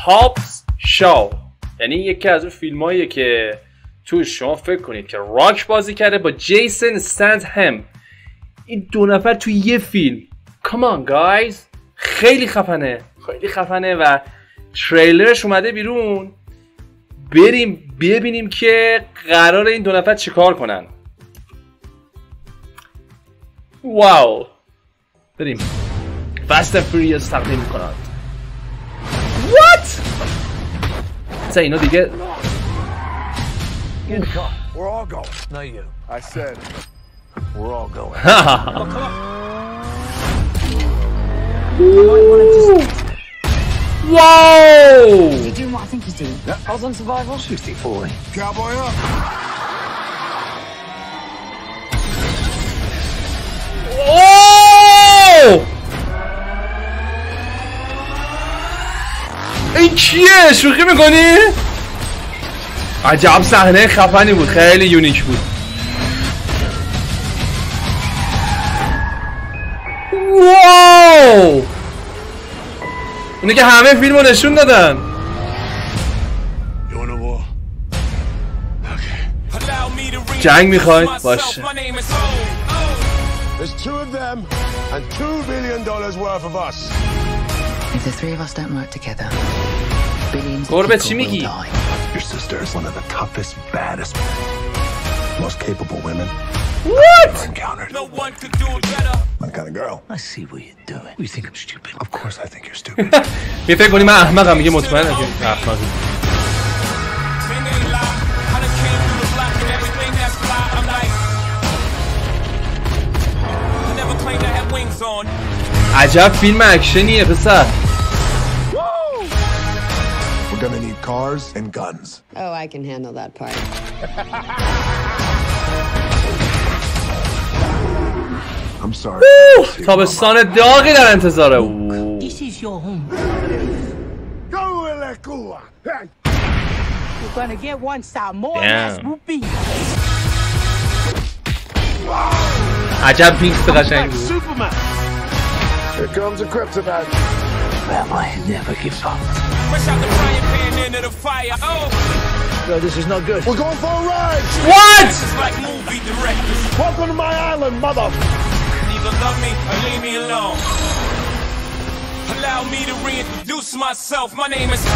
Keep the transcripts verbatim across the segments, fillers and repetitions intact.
هابز شو، یعنی یکی از اون فیلماییه که تو شما فکر کنید که راک بازی کرده با جیسون استتهم. این دو نفر تو یه فیلم. Come on guys. خیلی خفنه، خیلی خفنه و تریلرش اومده بیرون. بریم ببینیم که قرار این دو نفر چیکار کنن. واو. بریم. Fast and Furious تقدیم میکنن. What؟ سه اینا دیگه Get in the car. We're all going. No, you. I said we're all going. Whoa! Is he doing what I think he's doing? Yeah. I was on survival. sixty forty. Cowboy up. Oh! این چیه؟ شوخی میکنی؟ عجب صحنه خفنی بود، خیلی یونیک بود. واو! اینه که همه فیلمو نشون دادن. جنگ میخواید؟ باشه. There's two of them and two billion dollars worth of us. If the three of us don't work together, billions of گربه چی people will میگی؟ die. Your sister is one of the toughest, baddest, most capable women What? I've encountered. No one could do it better. My kind of girl. I see what you're doing. You think I'm stupid? Of course I think you're stupid. می فکر کنی من احمقم؟ میگه مطمئنم که احمقی. عجب فیلم اکشنیه پسر. We're gonna need cars and guns. Oh, I can handle that part. I'm sorry. تابستان داغی در انتظاره. This is your home. Go in la cua. Hey. You're gonna get one star more Damn. than will be. عجب بیست قشنگ بود. Superman. Here comes a kryptonite. Family never gives up. Fresh out the frying pan into the fire. Oh, No, this is not good. We're going for a ride. What? it's like movie directors. Welcome to my island, mother. Either love me or leave me alone. Allow me to reintroduce myself. My name is.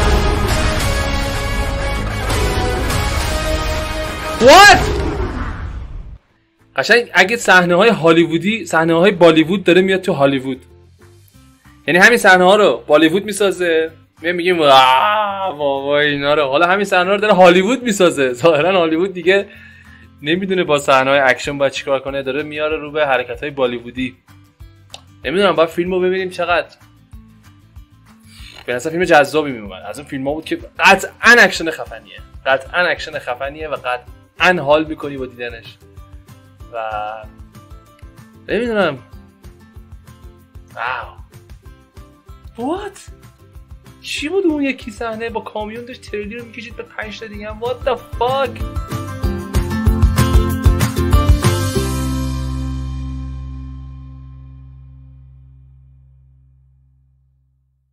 What? قشنگ اگه صحنه های هالیوودی، صحنه های بالیوود داره میاد تو هالیوود، یعنی همین صحنه ها رو بالیوود میسازه، میگه میگیم بابا اینا رو، حالا همین صحنه رو داره هالیوود میسازه. ظاهرا هالیوود دیگه نمیدونه با صحنه های اکشن باید چیکار کنه، داره میاره رو به حرکت های بالیوودی. نمیدونم باید فیلم رو ببینیم چقدر به نظر فیلم جذابی میومد. از اون فیلم ها بود که قطعا اکشن خفنیه، قطعا اکشن خفنیه و قطعا حال میکنی با دیدنش. و نمیدونم. واو. What؟ چی بود اون یکی صحنه با کامیون داشت تریلی رو میکشید به پنج تا دیگه هم؟ What the fuck؟